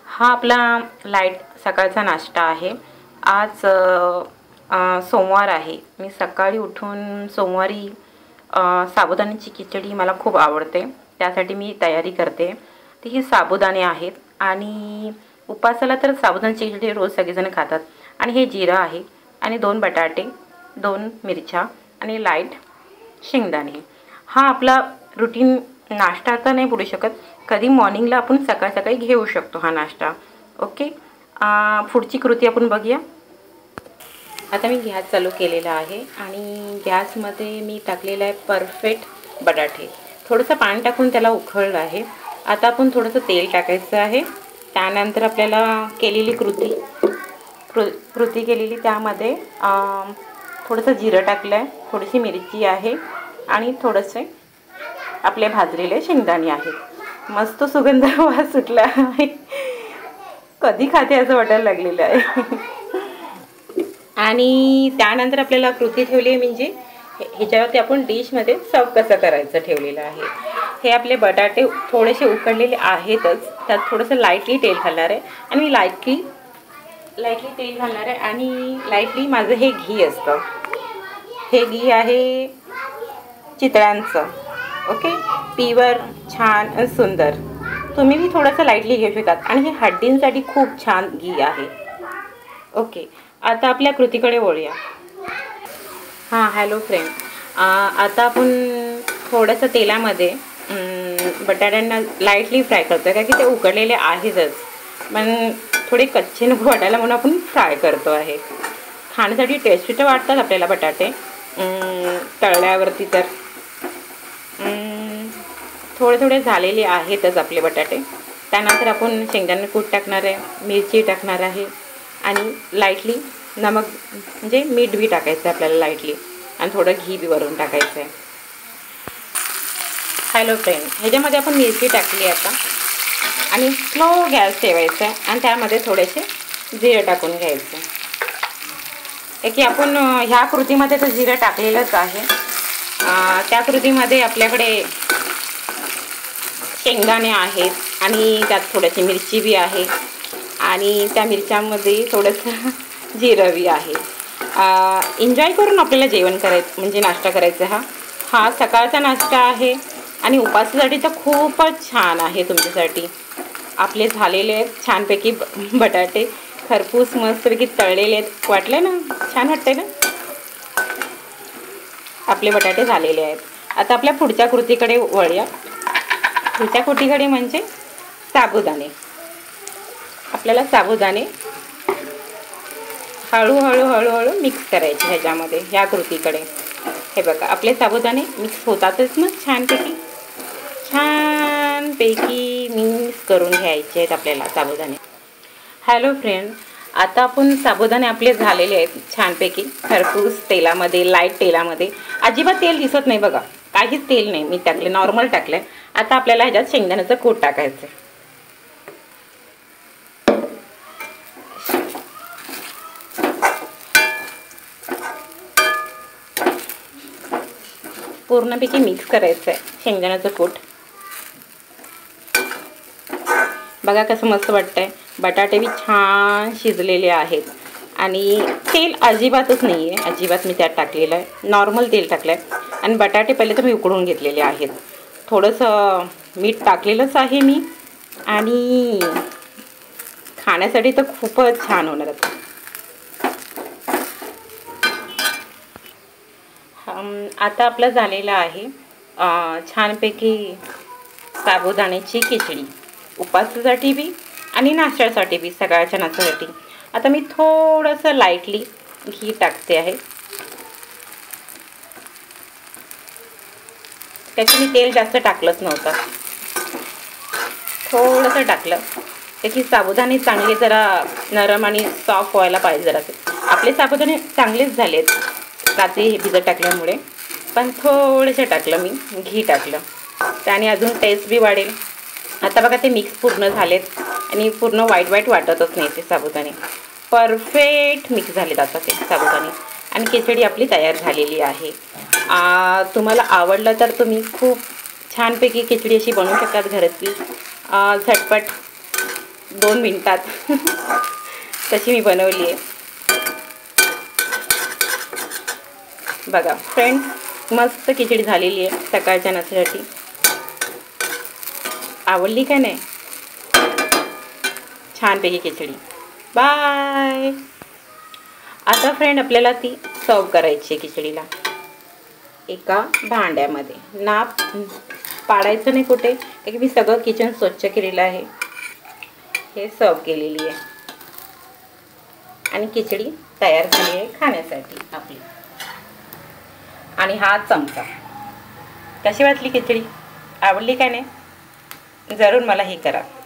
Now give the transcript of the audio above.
हा आपला लाईट सकाळचा नाश्ता आहे। आज सोमवार आहे। मी सकाळी उठून सोमवारी साबुदाण्याची खिचडी मला खूप आवडते, त्यासाठी मी तयारी करते। ती ही साबुदाणे आहेत आणि उपासाला तर साबुदाण्याची खिचडी रोज सगळेजण खातात। आणि हे जिरा आहे आणि 2 बटाटे, 2 मिरच्या आणि लाईट शेंगदाणे। हा आपला रूटीन नाश्ता तर नाही बोलू शकत, कधी मॉर्निंगला आपण सकाळी घेऊ शकतो हा नाश्ता। ओके, पुढची कृती आपण बघूया। आता मी गॅस चालू केलेला आहे आणि गॅसमध्ये मी टाकलेला आहे परफेक्ट बटाटे। थोडंसं पाणी टाकून त्याला उकळलं आहे। आता आपण थोडंसं तेल टाकायचं आहे। त्यानंतर आपल्याला केलेली कृती केलेली त्यामध्ये थोडंसं जिरं टाकलं आहे, थोडीशी मिरची आहे आणि थोडेसे आपले भाजलेले शेंगदाणे आहेत। मस्त सुगंध वास सुटला आहे, कधी खाते असं वाटायला लागलेलं आहे। आणि त्यानंतर आपल्याला कृती ठेवली म्हणजे ह्याच्यावरती आपण डिशमध्ये सर्व कसं करायचं ठेवलेलं आहे। हे आपले बटाटे थोडेसे उकडलेले आहेतच, त्यात थोडंसं लाईटली तेल घालणार आहे आणि मी लाईटली तेल घालणार आहे आणि लाईटली माझं हे घी असतं, हे घी आहे चितळांचं। ओके, प्युअर छान सुंदर, तुम्ही भी थोडंसं लाईटली घेऊ शकतात आणि हे हड्डींसाठी खूप छान घी आहे। ओके, आता आपल्या कृतीकडे वळूया। हां, हॅलो फ्रेंड, आता आपण थोडंसं तेलामध्ये बटाट्यांना लाईटली फ्राय करतो, कारण की ते उकडलेले आहेतच, पण थोडे कच्चे नको वाटायला म्हणून आपण फ्राय करतो आहे। खाण्यासाठी टेस्टी तर वाटतात आपल्याला बटाटे तळल्यावरती, तर थोडे झालेले आहेतच आपले बटाटे। त्यानंतर आपण शेंगदाणे कूट टाकणार आहे, मिरची टाकणार आहे आणि लाईटली नमक म्हणजे मीठ भी टाकायचं आहे आपल्याला लाईटली, आणि थोडं घी बी वरून टाकायचं आहे। हॅलो फ्रेंड, ह्याच्यामध्ये आपण मिरची टाकली आता आणि स्लो गॅस ठेवायचा आहे आणि त्यामध्ये थोडेसे जिरे टाकून घ्यायचे। की आपण ह्या कृतीमध्ये तर जिरं टाकलेलंच आहे। त्या कृतीमध्ये आपल्याकडे शेंगदाणे आहेत आणि त्यात थोडीशी मिरची बी आहे आणि त्या मिरच्यांमध्ये थोडंसं जिरं बी आहे। एन्जॉय करून आपल्याला जेवण करायचं म्हणजे नाश्ता करायचा। हा सकाळचा नाश्ता आहे आणि उपासासाठी तर खूपच छान आहे तुमच्यासाठी। आपले झालेले आहेत छानपैकी बटाटे, खरपूस मस्तपैकी तळलेले आहेत, वाटलं ना, छान वाटतंय ना। आपले बटाटे झालेले आहेत। आता आपल्या पुढच्या कृतीकडे वळूया। पुढच्या कृतीकडे म्हणजे साबुदाणे। आपल्याला साबुदाणे हळूहळू मिक्स करायचे ह्याच्यामध्ये, ह्या कृतीकडे। हे बघा, आपले साबुदाणे मिक्स होतातच ना छानपैकी मिक्स करून घ्यायचे आहेत आपल्याला साबुदाणे। हॅलो फ्रेंड, आता आपण साबुदाणे आपले झालेले आहेत छानपैकी खरपूस तेलामध्ये, लाईट तेलामध्ये, अजिबात तेल दिसत नाही बघा, काहीच तेल नाही, मी टाकले नॉर्मल टाकलं आहे। आता आपल्याला ह्याच्यात शेंगदाण्याचं कूट टाकायचं आहे। पूर्णपैकी मिक्स करायचं आहे शेंगदाण्याचं कूट। बघा कसं मस्त वाटतंय, बटाटे बी छान शिजलेले आहेत आणि तेल अजिबातच नाही आहे, अजिबात मी त्यात टाकलेलं आहे, नॉर्मल तेल टाकलं आहे। आणि बटाटे पहिले तर मी उकडून घेतलेले आहेत, थोडंसं मीठ टाकलेलंच आहे मी, आणि खाण्यासाठी तर खूपच छान होणार आहे। आता आपलं झालेलं आहे छानपैकी साबुदाण्याची खिचडी, उपासासाठी बी आणि नाश्त्यासाठी बी, सकाळच्या नाश्त्यासाठी। आता मी थोडंसं लाईटली घी टाकते आहे, त्याची मी तेल जास्त टाकलंच नव्हतं, थोडंसं टाकलं, त्याची साबुदाणे चांगले जरा नरम आणि सॉफ्ट व्हायला पाहिजे जरासे। आपले साबुदाणे चांगलेच झालेत रात्री भिजत टाकल्यामुळे, पण थोडेसे टाकलं मी घी टाकलं, त्याने अजून टेस्ट बी वाढेल। आता बघा ते मिक्स पूर्ण झालेत आणि पूर्ण व्हाईट वाटतच नाही ते साबुदाणे, परफेक्ट मिक्स झालेत आता ते साबुदाणे, आणि खिचडी आपली तयार झालेली आहे। तुम्हाला आवडलं तर तुम्ही खूप छानपैकी खिचडी अशी बनवू शकतात घरातली, झटपट 2 मिनिटात तशी मी बनवली आहे. बघा फ्रेंड्स, मस्त खिचडी झालेली आहे सकाळच्या नाश्त्यासाठी. आवडली का नाही? छानपैकी खिचडी. बाय. आता फ्रेंड आपल्याला ती सर्व करायची आहे खिचडीला एका भांड्यामध्ये. नाप पाडायचं नाही कुठे, कारण की मी सगळं किचन स्वच्छ केलेलं आहे. हे सर्व केलेली आहे आणि खिचडी तयार झाली आहे खाण्यासाठी आपली. आणि हा चमचा. कशी वाटली खिचडी? आवडली का नाही? जरूर मला हे करा.